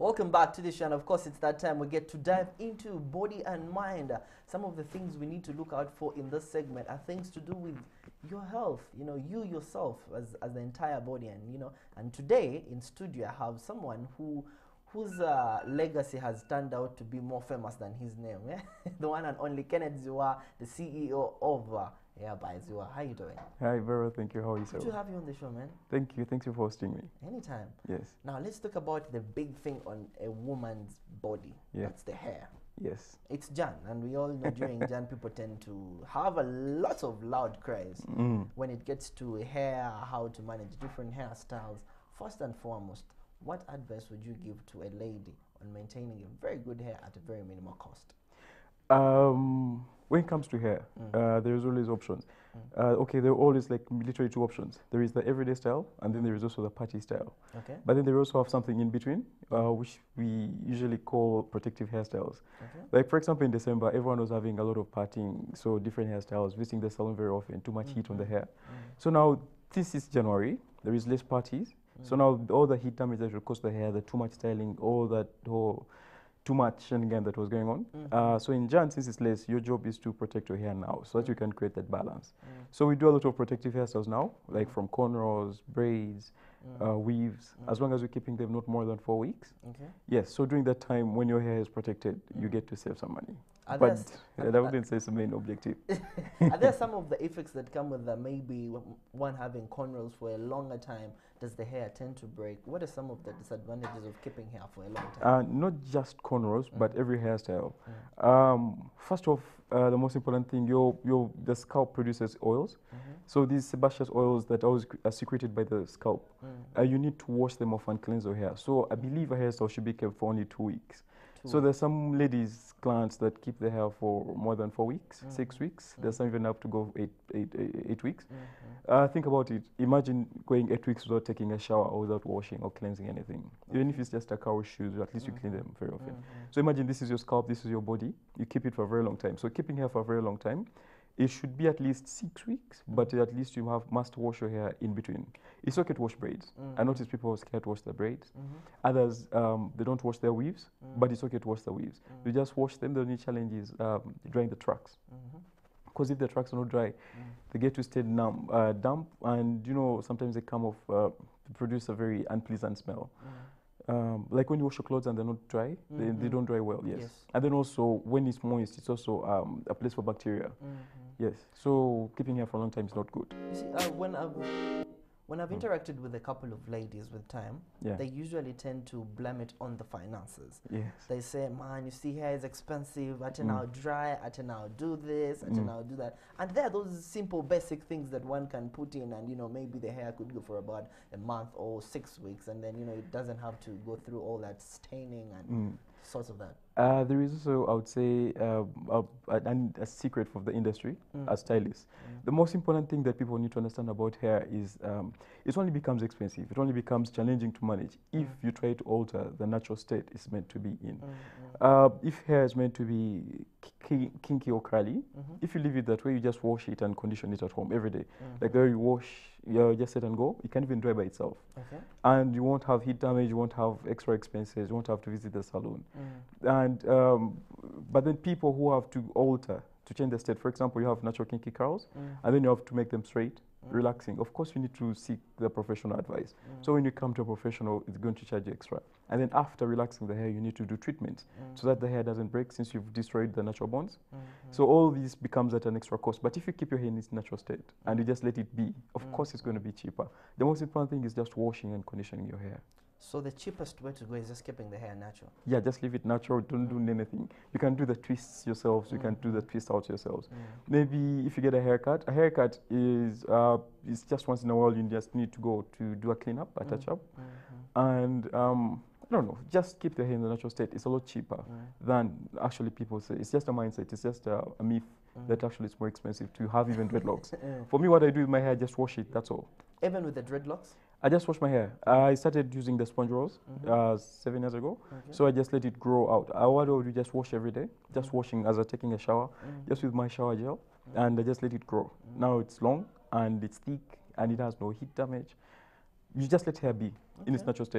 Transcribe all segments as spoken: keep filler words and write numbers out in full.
Welcome back to the show, and of course it's that time we get to dive into body and mind. Uh, some of the things we need to look out for in this segment are things to do with your health, you know, you yourself as, as the entire body. And you know, and today in studio I have someone who whose uh, legacy has turned out to be more famous than his name. Yeah? The one and only Kenneth Ziwa, the C E O of uh, yeah, by Ziwa. How you doing? Hi, very well, thank you. How are you, sir? Good to have you on the show, man. Thank you. Thanks you for hosting me. Anytime. Yes. Now let's talk about the big thing on a woman's body. Yeah. That's the hair. Yes. It's Jan, and we all know during Jan people tend to have a lot of loud cries Mm. when it gets to hair, how to manage different hairstyles. First and foremost, what advice would you give to a lady on maintaining a very good hair at a very minimal cost? Um, when it comes to hair, Mm. uh, there's always options. Mm. Uh, okay, there are always like literally two options. There is the everyday style, and then there is also the party style. Okay. But then they also have something in between, uh, which we usually call protective hairstyles. Okay. Like for example, in December, everyone was having a lot of partying, so different hairstyles, visiting the salon very often, too much Mm. heat on the Mm. hair. Mm. So now, this is January, there is less parties. So now all the heat damage that would cause the hair, the too much styling, all that whole too much shenanigan that was going on. Mhm. Uh, so in Jan, since it's less, your job is to protect your hair now so that you can create that balance. Mm. So we do a lot of protective hairstyles now, like from cornrows, braids, Mm. uh, weaves, Mm. as long as we're keeping them not more than four weeks. Okay. Yes, so during that time when your hair is protected, you Mm. get to save some money. Are But there s- uh, are- that are- wouldn't say it's the main objective. Are there some of the effects that come with the maybe w- one having cornrows for a longer time? Does the hair tend to break? What are some of the disadvantages of keeping hair for a long time? Uh, not just cornrows, but Mm. every hairstyle. Mm. Um, first off, uh, the most important thing, your, your, the scalp produces oils. Mhm. So these sebaceous oils that always cre- are secreted by the scalp, Mm. uh, you need to wash them off and cleanse your hair. So I believe a hairstyle should be kept for only two weeks. Two So there's some ladies, clients that keep their hair for more than four weeks, six Mhm. weeks. There's some even up to go eight, eight, eight, eight weeks. Mhm. Uh, think about it. Imagine going eight weeks without taking a shower or without washing or cleansing anything. Even if it's just a cow shoes, at least you clean Mhm. them very often. Mhm. So imagine this is your scalp, this is your body. You keep it for a very long time. So keeping hair for a very long time, it should be at least six weeks, but at least you have must wash your hair in between. It's okay to wash braids. I Mhm. notice people are scared to wash their braids. Mhm. Others, um, they don't wash their weaves, Mm. but it's okay to wash the weaves. Mm. You just wash them. The only challenge is um, drying the tracks. Mhm. Because if the tracks are not dry, Mm. they get to stay numb, uh, damp, and you know sometimes they come off, uh, to produce a very unpleasant smell. Mm. Um, like when you wash your clothes and they're not dry, they, they Mhm. don't dry well. Yes. Yes. And then also when it's moist, it's also um, a place for bacteria. Mhm. Yes. So keeping hair for a long time is not good. You see, uh, when I've when I've interacted with a couple of ladies with time, Yeah. they usually tend to blame it on the finances. Yes. They say, "Man, you see, hair is expensive. I can Mm. now dry. I can now do this. I can Mm. now do that." And there are those simple, basic things that one can put in, and you know, maybe the hair could go for about a month or six weeks, and then you know, it doesn't have to go through all that staining and Mm. sorts of that. Uh, there is also, I would say, uh, a, a, a secret for the industry Mm. as stylists. Mm. The most important thing that people need to understand about hair is um, it only becomes expensive. It only becomes challenging to manage if Mm. you try to alter the natural state it's meant to be in. Mm. Mm. Uh, if hair is meant to be ki- kinky or curly, Mhm. if you leave it that way, you just wash it and condition it at home every day. Mhm. Like there you wash, you just set and go. It can even dry by itself. Okay. And you won't have heat damage, you won't have extra expenses, you won't have to visit the salon. Mm. And um, but then people who have to alter to change the state, for example, you have natural kinky curls, Mm. and then you have to make them straight, Mm. relaxing. Of course, you need to seek the professional advice. Mm. So when you come to a professional, it's going to charge you extra. And then after relaxing the hair, you need to do treatments Mm. so that the hair doesn't break since you've destroyed the natural bonds. Mhm. So all this becomes at an extra cost. But if you keep your hair in its natural state and you just let it be, of Mm. course it's going to be cheaper. The most important thing is just washing and conditioning your hair. So the cheapest way to go is just keeping the hair natural. Yeah, just leave it natural. Don't Mm. do anything. You can do the twists yourselves. You can do the Mhm. twist outs yourselves. Mm. Maybe if you get a haircut, a haircut is uh, is just once in a while. You just need to go to do a cleanup, a touch up, Mhm. and um, I don't know. Just keep the hair in the natural state. It's a lot cheaper Mm. than actually people say. It's just a mindset. It's just a, a myth Mm. that actually it's more expensive to have even dreadlocks. Mm. For me, what I do with my hair, I just wash it. That's all. Even with the dreadlocks? I just wash my hair. I started using the sponge rolls Mhm. uh, seven years ago. Okay. So I just let it grow out. Uh, what I would do, just wash every day, just Mm. washing as I'm taking a shower, Mhm. just with my shower gel, Mm. and I just let it grow. Mm. Now it's long and it's thick and it has no heat damage. You just let hair be in its Okay. natural state.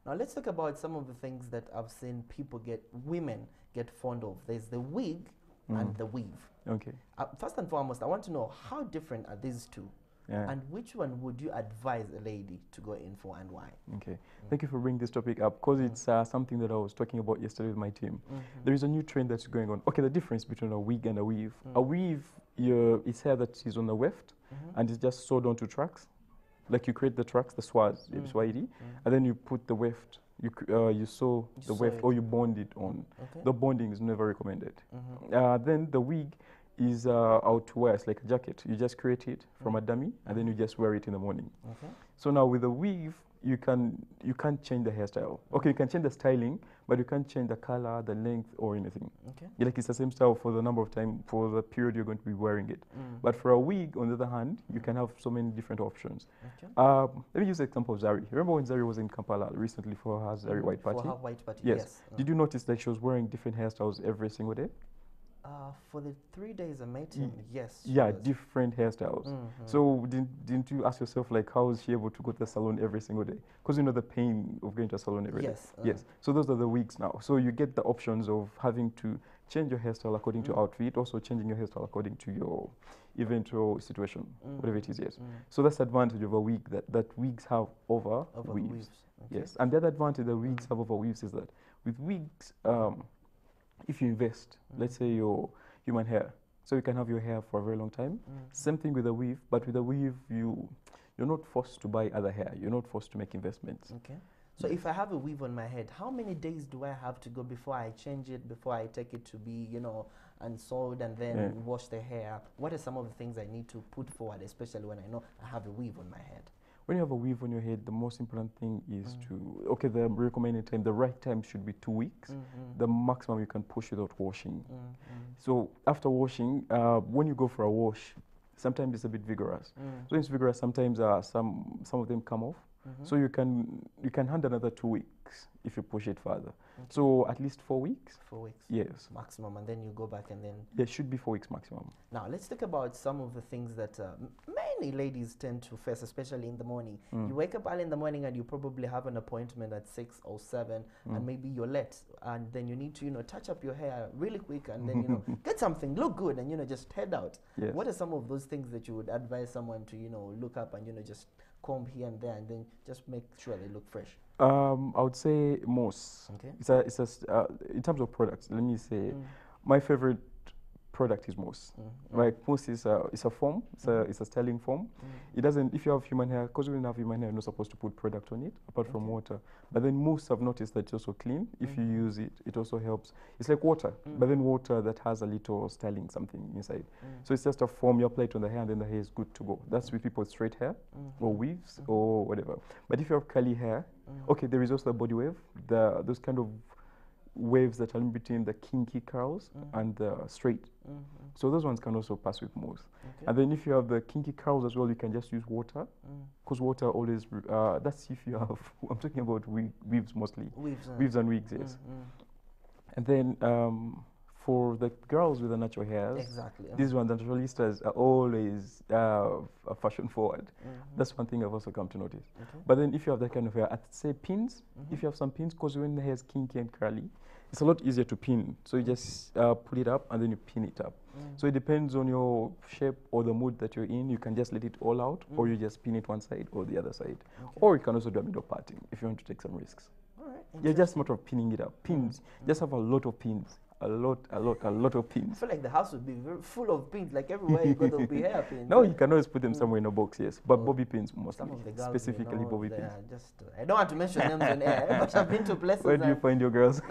Now let's talk about some of the things that I've seen people get, women get fond of. There's the wig Mm. and the weave. Okay. Uh, first and foremost, I want to know how different are these two, Yeah. and which one would you advise a lady to go in for and why? Okay. Thank you for bringing this topic up because Mm. it's uh, something that I was talking about yesterday with my team. Mhm. There is a new trend that's going on. Okay, the difference between a wig and a weave. Mm. A weave, you, it's hair that is on the weft Mhm. and it's just sewed onto tracks. Like you create the tracks, the swaz, Mm. S Y D, Mm. and then you put the weft, you, cr- uh, you sew You the sew weft it. or you bond it on. Okay. The bonding is never recommended. Mhm. Uh, then the wig is uh, out to wear. It's like a jacket. You just create it from Mm. a dummy and then you just wear it in the morning. Okay. So now with the weave, you can you can't change the hairstyle. Okay, you can change the styling, but you can't change the color, the length, or anything. Okay. Yeah, like it's the same style for the number of time for the period you're going to be wearing it. Mm. But for a wig, on the other hand, you can have so many different options. Okay. Um, let me use the example of Zari. Remember when Zari was in Kampala recently for her Zari Mhm. White Party? For her white party. Yes. Yes. Did you notice that she was wearing different hairstyles every single day? Uh, for the three days I met him, yes. she Yeah, was. different hairstyles. Mhm. So didn't, didn't you ask yourself, like, how is she able to go to the salon every single day? Because you know the pain of going to a salon every day. Yes. uh, Yes. So those are the wigs now. So you get the options of having to change your hairstyle according to Mm. your outfit, also changing your hairstyle according to your eventual situation, Mm. whatever it is, yes. Mm. So that's the advantage of a wig that, that wigs have over, Over weaves. weaves. Okay. Yes. And the other advantage that wigs Mm. have over weaves is that with wigs, um, if you invest, let's Mm. say your human hair, so you can have your hair for a very long time. Mm. Same thing with a weave, but with a weave, you, you're not forced to buy other hair. You're not forced to make investments. Okay. So if I have a weave on my head, how many days do I have to go before I change it, before I take it to be, you know, unsold and then Yeah. wash the hair? What are some of the things I need to put forward, especially when I know I have a weave on my head? When you have a weave on your head, the most important thing is Mm. to, okay, the recommended time, the right time should be two weeks. Mm-hmm. The maximum you can push without washing. Mm-hmm. So after washing, uh, when you go for a wash, sometimes it's a bit vigorous. Mm. So it's vigorous, sometimes uh, some, some of them come off. Mhm. So you can you can hand another two weeks if you push it further. Okay. So at least four weeks. Four weeks Yes. maximum, and then you go back and then. There should be four weeks maximum. Now let's talk about some of the things that uh, m- many ladies tend to face, especially in the morning. Mm. You wake up early in the morning and you probably have an appointment at six or seven, Mm. and maybe you're late, and then you need to, you know, touch up your hair really quick, and then you know get something, look good, and you know just head out. Yes. What are some of those things that you would advise someone to, you know, look up and you know just comb here and there, and then just make sure they look fresh? Um, I would say mousse. Okay. It's a, it's a, s- uh, in terms of products, let me say, Mm. my favorite product is mousse. Mm. Like mousse is a, it's a foam, it's a, Mhm. it's a styling foam. Mm. It doesn't, if you have human hair, because when you have human hair, you're not supposed to put product on it apart from Okay. water. But then mousse, I've noticed that it's also clean. If you Mhm. use it, it also helps. It's like water, Mm. but then water that has a little styling something inside. Mm. So it's just a foam, you apply it on the hair and then the hair is good to go. That's with people with straight hair or Mhm. weaves Mhm. or whatever. But if you have curly hair, Mm. okay, there is also a body wave, the, those kind of waves that are in between the kinky curls Mhm. and the straight. Mhm. So those ones can also pass with mousse. Okay. And then if you have the kinky curls as well, you can just use water, Mm. because water always, uh, that's if you have, I'm talking about we- weaves mostly, Weaves. uh, weaves and wigs, yes. mm, mm. And then um, for the girls with the natural hairs, Exactly. these mhm. ones, the naturalistas are always uh, f- fashion forward. Mhm. That's one thing I've also come to notice. Okay. But then if you have that kind of hair, I'd say pins, Mhm. if you have some pins, because when the hair is kinky and curly, it's a lot easier to pin. So you just uh, pull it up and then you pin it up. Mm. So it depends on your shape or the mood that you're in. You can just let it all out, or Mm. you just pin it one side or the other side. Okay. Or you can also do a middle parting if you want to take some risks. All right. Yeah, just a interesting. matter of pinning it up. Pins, Mm. just have a lot of pins. A lot, a lot, a lot of I pins. feel like the house would be very full of pins. Like everywhere you go, there'll be hair pins. No, right? you can always put them Mm. somewhere in a box, yes. But Oh, bobby pins mostly, Some of the girls, we specifically know, bobby they pins. are just. Uh, I don't want to mention names on air, but I've been to places. Where do you and- find your girls?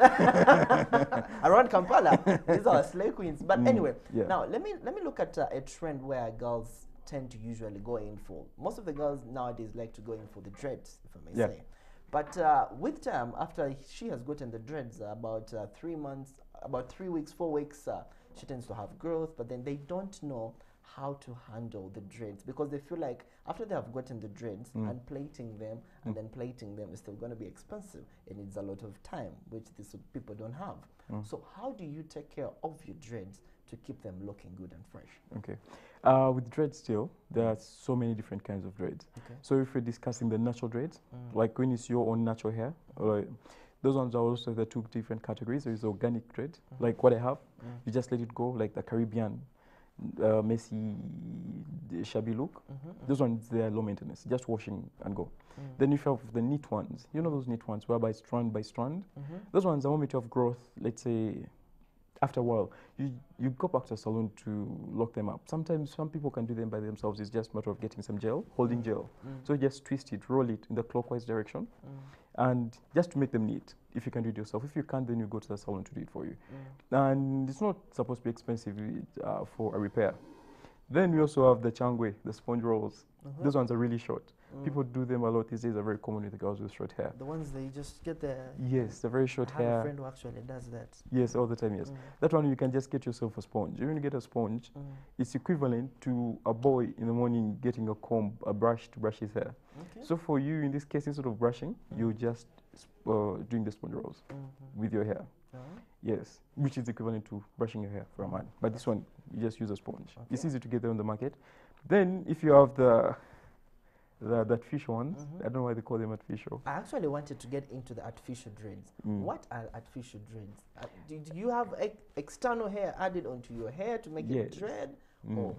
around Kampala. These are slay queens. But Mm, anyway, yeah. now let me let me look at uh, a trend where girls tend to usually go in for. Most of the girls nowadays like to go in for the dreads, if I may Yeah. say. But uh, with time, after she has gotten the dreads, uh, about uh, three months, about three weeks, four weeks, uh, she tends to have growth. But then they don't know how to handle the dreads because they feel like after they have gotten the dreads, Mm. and plating them and Mm. then plating them is still going to be expensive. It needs a lot of time, which these people don't have. Mm. So how do you take care of your dreads to keep them looking good and fresh? Okay. Uh, with dreads still, there are so many different kinds of dreads. Okay. So if we're discussing the natural dreads, Mm. like when it's your own natural hair, uh, those ones are also the two different categories. There is organic dread, Mhm. like what I have. Mm. You just let it go, like the Caribbean, uh, messy, the shabby look. Mhm, Those ones, they are low maintenance, just washing and go. mm. Then if you have the neat ones, you know those neat ones, whereby strand by strand. Mhm. Those ones, the moment you have growth, let's say, after a while, you, you go back to a salon to lock them up. Sometimes some people can do them by themselves. It's just a matter of getting some gel, holding Mm. gel. Mm. So you just twist it, roll it in the clockwise direction, Mm. and just to make them neat. If you can do it yourself. If you can't, then you go to the salon to do it for you. Mm. And it's not supposed to be expensive uh, for a repair. Then we also have the changwe, the sponge rolls. Mhm. Those ones are really short. Mm. People do them a lot these days. Are very common with the girls with short hair. The ones they just get the. Yes, the very short I have a hair. friend who actually does that. Yes, all the time, yes. Mm. That one you can just get yourself a sponge. When you get a sponge, Mm. it's equivalent to a boy in the morning getting a comb, a brush to brush his hair. Okay. So for you, in this case, instead of brushing, Mm. you're just uh, doing the sponge rolls Mhm. with your hair. Alright. Yes, which is equivalent to brushing your hair for a man. But this one, you just use a sponge. It's Okay. easy to get them on the market. Then if you have the the, the artificial ones, Mhm. I don't know why they call them artificial. I actually wanted to get into the artificial dreads. Mm. What are artificial dreads? Uh, do, do you have ex external hair added onto your hair to make Yes. it dread? Mm. Or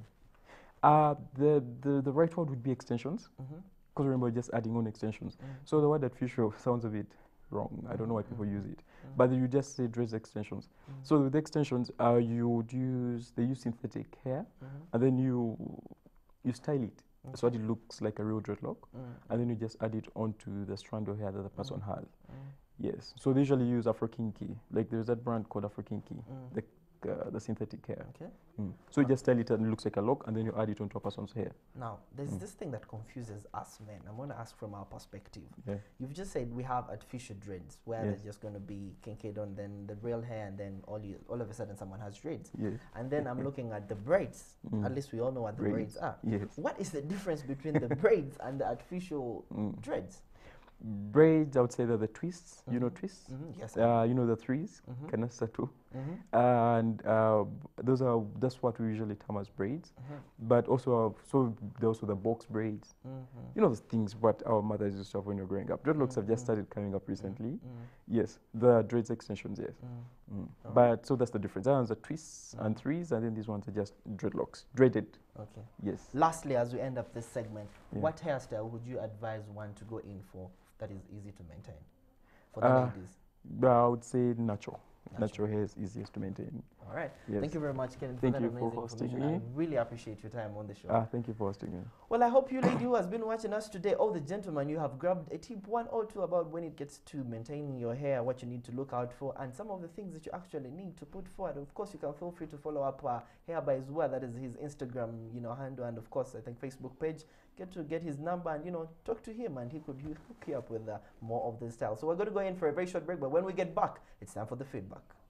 Uh, the, the, the right word would be extensions. Mhm. Because remember, we're just adding on extensions. Mm. So the word artificial sounds a bit wrong. I don't know why people use it. But you just say dreads extensions. Mm. So with the extensions, uh, you would use, they use synthetic hair, Mhm. and then you you style it so Okay. that it looks like a real dreadlock, Mm. and then you just add it onto the strand of hair that the person Mm. has. Mm. Yes. So they usually use Afro Kinky. Like there's that brand called Afro Kinky, Mm. the uh, the synthetic hair. Okay. Mm. So you just style it and it looks like a lock, and then you add it onto a person's hair. Now, there's Mm. this thing that confuses us men. I'm going to ask from our perspective. Yeah. You've just said we have artificial dreads where Yes. they're just going to be kinkade on, then the real hair, and then all you, all of a sudden someone has dreads. Yes. And then I'm looking at the braids. Mm. At least we all know what the braids, Braids. are. Yes. What is the difference between the braids and the artificial Mm. dreads? Braids, I would say, they're the twists. You know Mhm. twists? Mhm. Yes. I Uh, you know the threes, Mhm. canasta too. Mhm. And uh, those are that's what we usually term as braids. Mhm. But also, uh, so there's also the box braids. Mhm. You know the things what our mothers used to have when you were growing up. Dreadlocks have just Mhm. started coming up recently. Mhm. Yes, the dreads extensions, yes. Mhm. Mm. Oh. But so that's the difference. That ones are twists and Mhm. threes, and then these ones are just dreadlocks, dreaded. Okay. Yes. Lastly, as we end up this segment, Yeah. what hairstyle would you advise one to go in for that is easy to maintain for the Uh, ladies? But I would say natural. Natural. Natural hair is easiest to maintain. All right. Yes. Thank you very much, Ken, for Thank that you for amazing hosting information. me. I really appreciate your time on the show. Ah, thank you for hosting me. Well, I hope you lady who has been watching us today, all the gentlemen, you have grabbed a tip one or two about when it gets to maintaining your hair, what you need to look out for, and some of the things that you actually need to put forward. Of course, you can feel free to follow up uh, Hair by Zua, that is his Instagram, you know, handle, and of course, I think Facebook page. Get to get his number and, you know, talk to him, and he could hook you up with uh, more of this style. So we're going to go in for a very short break, but when we get back, it's time for the feedback.